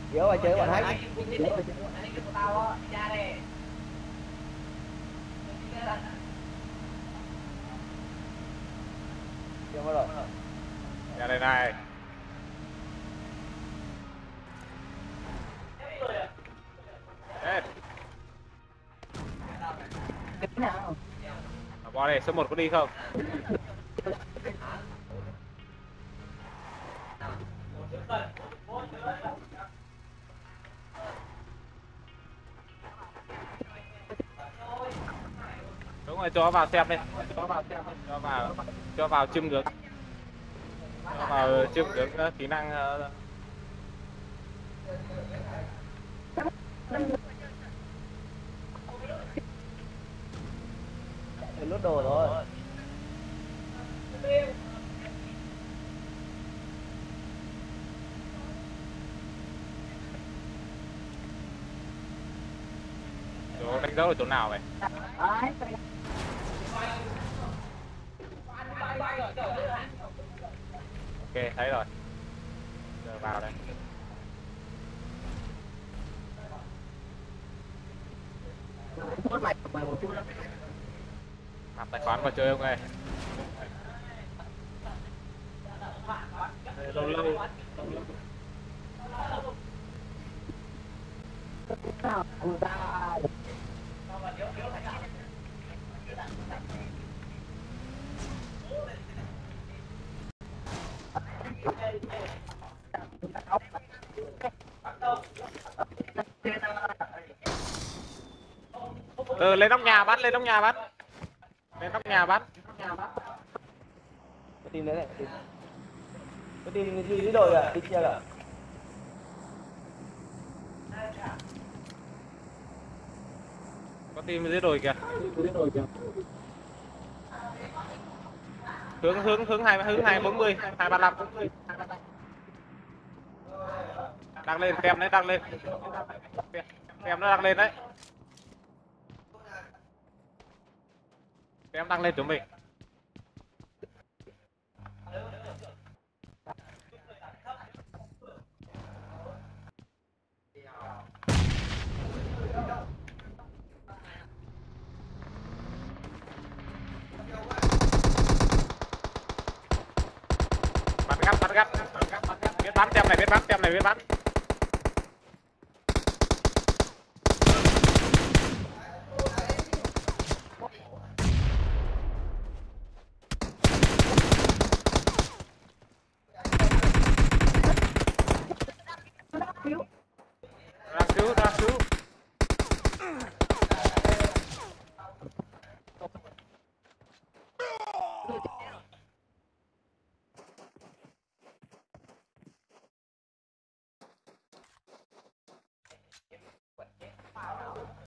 Vô rồi chơi bọn hắn. Vô rồi. Ra đây này. Ê. Bỏ đây, số 1 có đi không? Đúng rồi, cho vào xem đi. Cho vào chim ngưỡng. Cho vào chim ngưỡng kỹ năng Lút đồ rồi. chỗ đánh dấu ở chỗ nào vậy? Ok, thấy rồi. Giờ vào đây. Nạp tài khoản vào chơi không ơi? Lâu lâu. Lên nóc nhà bắt, lên nóc nhà bắt. Lên nóc nhà bắt. Có team đấy này. Có team gì đội à? Đi chia à? Có team dưới đồi kìa. Hướng 240, 235 40. Đang lên, tem đấy đang lên. Tem nó đang lên đấy. Tem đang lên chỗ mình. Bắn gắt. Biết bắn tem này, biết bắn. Ra cứu.